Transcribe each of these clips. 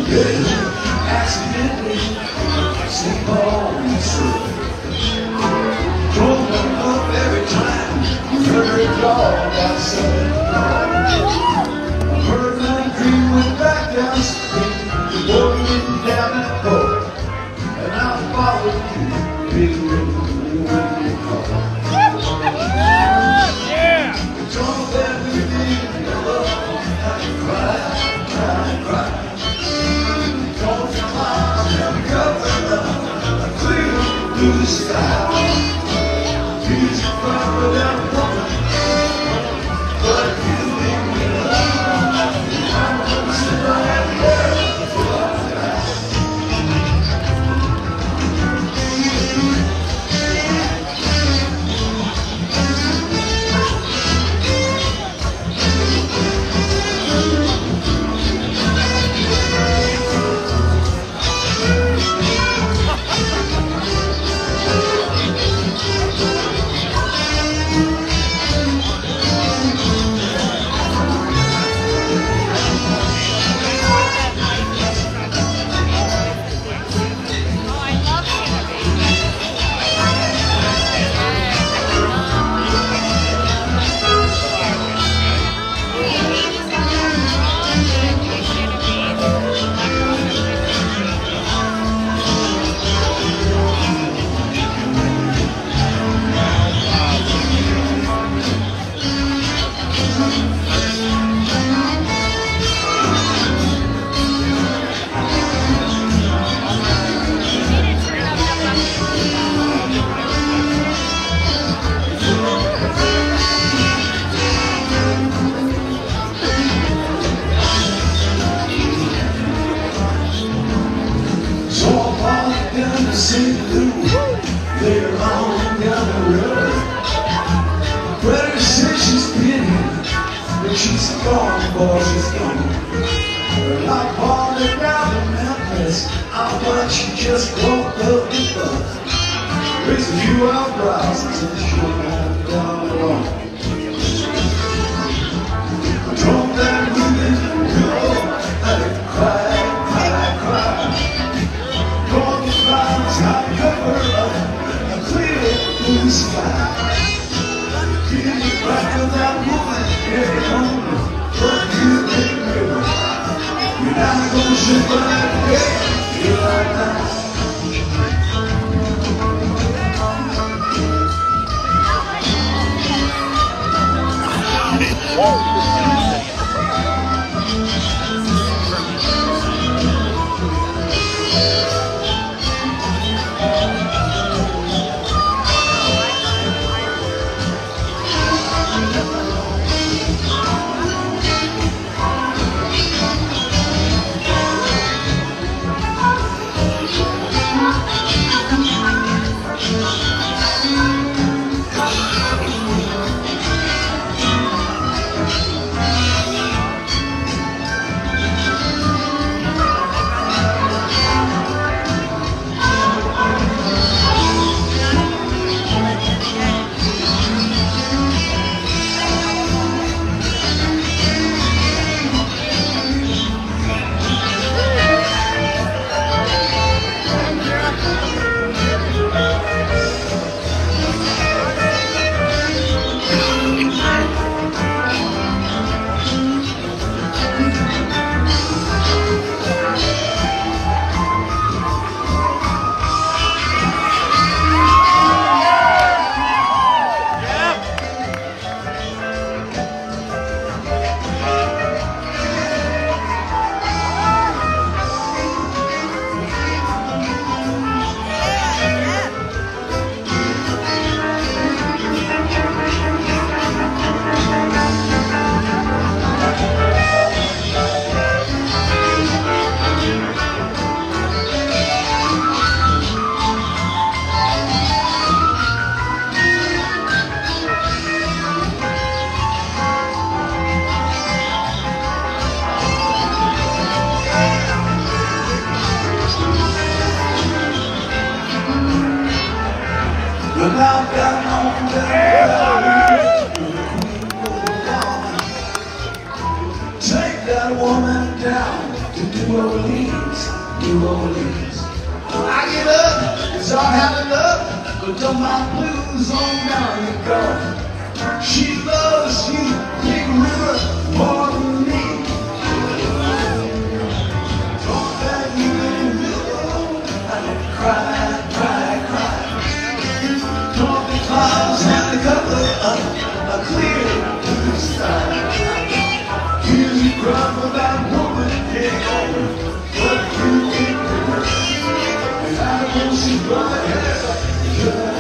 Accidentally, St. Paul Missouri. Drove them up every time. Heard a dog outside. I heard my dream went back down street. The boy went down that boat, and I followed you. Big river, when you call. Yeah. Drove that we did love, I cried, cried, cried. Blue sky, he's a fire without woman, but you leave me alone. I'm gonna sit right there till I die. St. Louis, later on down the road. Brother says she's been here, but she's gone, boy, she's gone. Well, I called her down to Memphis, I watched she just walked up the bus. Raised a few eyebrows and said she went down alone. I drove that woman, girl, let her cry, cry, cry. I cover up a clear blue sky. Give me back to that woman every moment, but you ain't river. You're not gonna ship right away till I die. Take that woman down to do New Orleans, New Orleans. I get up, cause I had enough, but don't my blues on down the gulf. She loves you, Big River, more than me. Don't let you in the road, I cry, cry, cry. Don't the clouds and the cover up, a clear blue sky. Here's you cry for that woman, take over, what you think of her. And I know she's right here.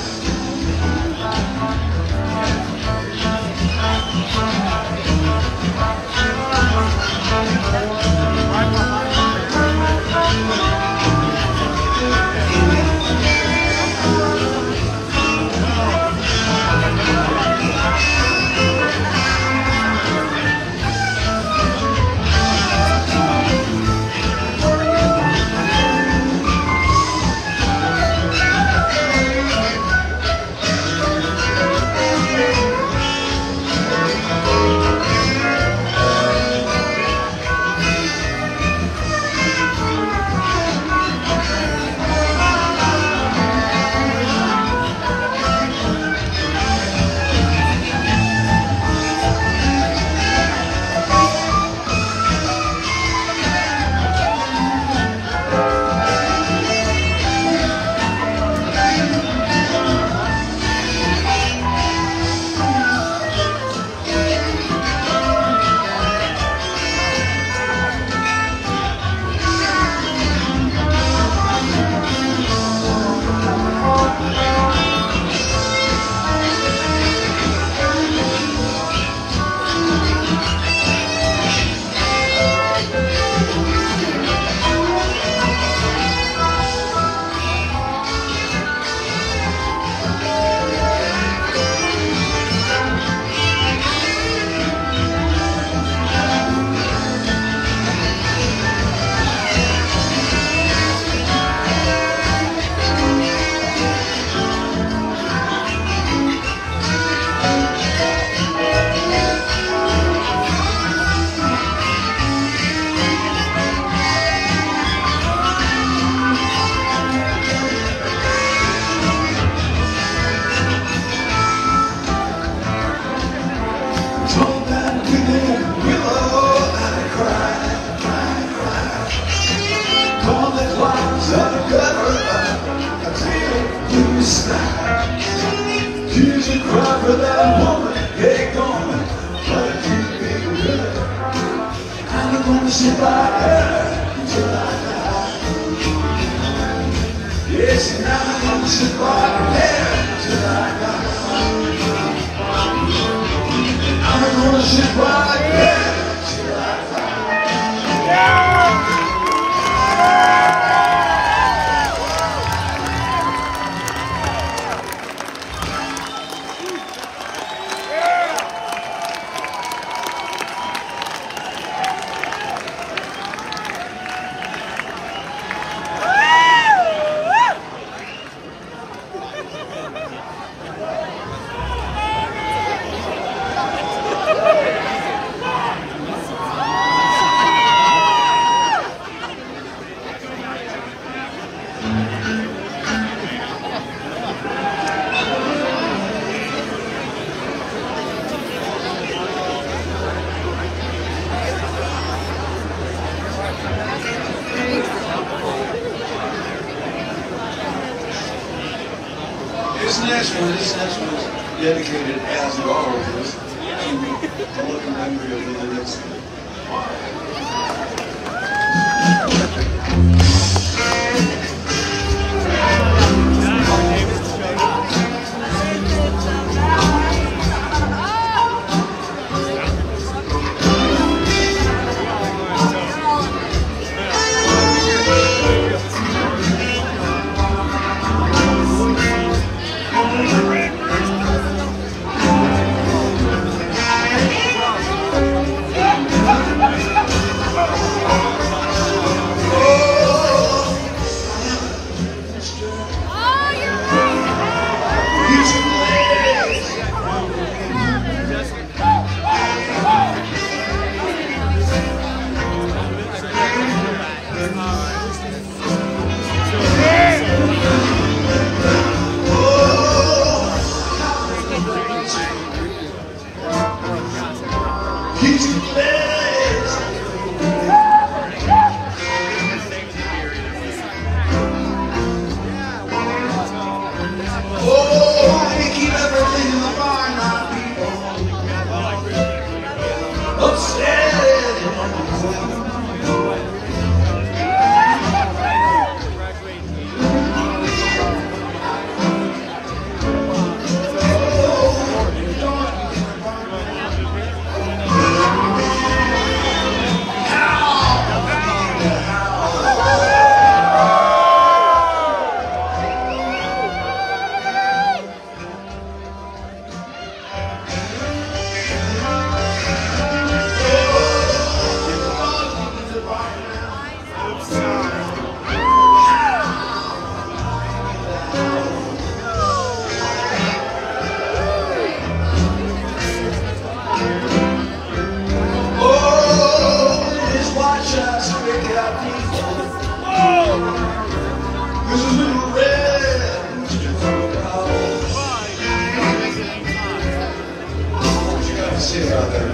Here's a cry for that woman, hey, gone, but you be good. I'm gonna sit by her until I die. Yes, and I'm gonna sit by her until I die. I'm gonna sit by her until I die. Yeah! This next one is dedicated, as it always is, to the living memory of Willie Dixon. He's blessed. Oh, he keep everything in the barn, not people upstairs. This is little red. What you got to say about that?